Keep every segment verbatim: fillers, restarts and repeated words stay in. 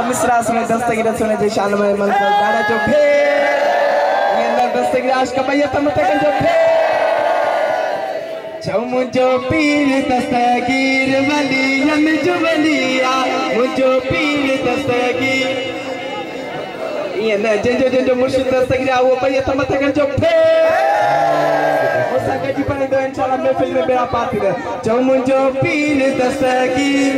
मिसरा सुने दस्तगीर सुने जे शान में मंत्र दादा जो फे ये न दस्तगीर आश का भैया तम तक जो फे जो मुझो पीर दस्तगीर वलियन जो वलिया मुझो पीर दस्तगीर ये न जे जो जे जो मुर्शिद दस्तगीर वो भैया तम तक जो फे मुसा जी पने दो इंशाल्लाह महफिल में बेरा पाती है जो मुझो पीर दस्तगीर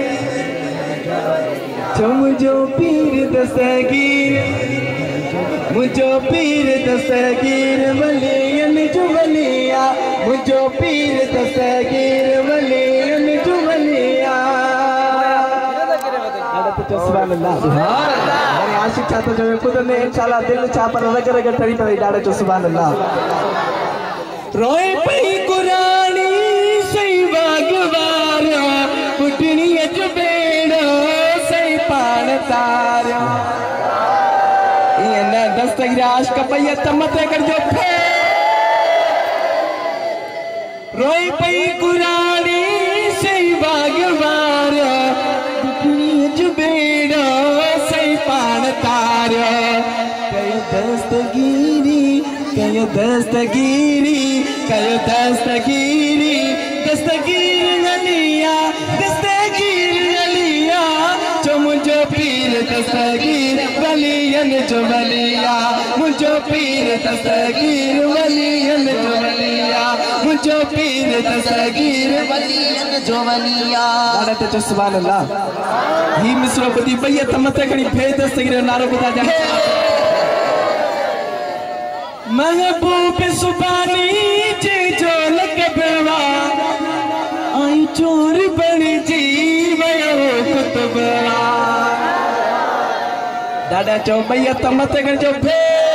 जो मुझो पीर दस्तगीर मुझो पीर दस्तगीर वलियन जो वलिया मुझो पीर दस्तगीर वलियन जो वलिया सुभान अल्लाह सुभान अल्लाह अरे आशिक चाहते जो खुद ने इंशाल्लाह दिल चाह पर रग रग ठरी पड़ी डाले जो सुभान अल्लाह रोए पई कुरानी सही बागवारा कुटनी अज बेड़ा सही पान तारा ये न दस्तगीर आश का भैया तमते कर जो फे रोए पई कुरानी सही बागवारा कुटनी अज बेड़ा सही पान तारा कई दस्तगीरी कयो दस्तगीरी कयो दस्तगीरी दस्तगीर नलिया दस्तगीर नलिया जो मुझो पीर दस्तगीर वलियन जो वलिया मुझो पीर दस्तगीर वलियन जो वलिया मुझो पीर दस्तगीर वलियन जो वलिया दादा तो सुभान अल्लाह ही मिसरो बदी भैया तमते कणी फे दस्तगीर नारो बुधा जा महबूब सुबानी जे जो लगबवा आई चोर बन जी वयो कुतबवा दादा चो भैया तमत कर जो फे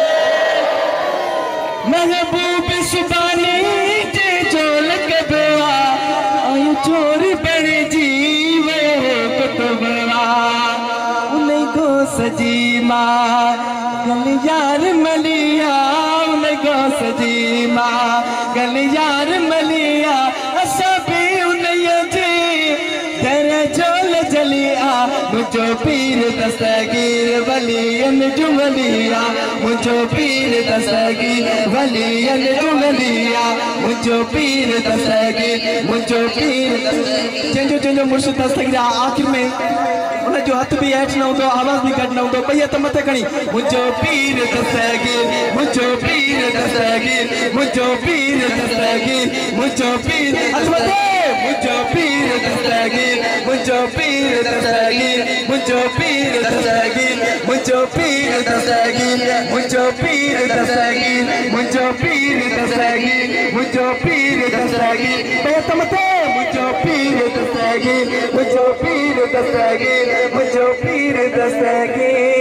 महबूब सुबानी जे जो लगबवा आई चोर बन जी वयो कुतबवा उन्हें को सजी मां गल यार मलिया सजी मां गल यार मलिया असा भी उन्हें जे दर जोल जलिया मुझो पीर दस्तगीर वलियन जो वलिया मुझो पीर दस्तगीर वलियन जो वलिया मुझो पीर दस्तगीर मुझो पीर चेंजो चेंजो मुर्शिद दस्तगीर आखिर में उन जो हाथ भी हेठ न होंदो आवाज भी घट न होंदो भैया त मथे खणी मुझो पीर दस्तगीर मुझो पीर दस्तगीर मुझो पीर दस्तगीर मुझो पीर अजमते मुझो पीर दस्तगीर मुझो पीर दस्तगीर मुझो पीर दस्तगीर मुझो पीर दस्तगीर मुझो पीर दस्तगीर मुझो पीर दस्तगीर मुझो पीर दस्तगीर भैया त मथे मुझो पीर दस्तगीर मुझो पीर दस्तगीर मुझो पीर दस्तगीर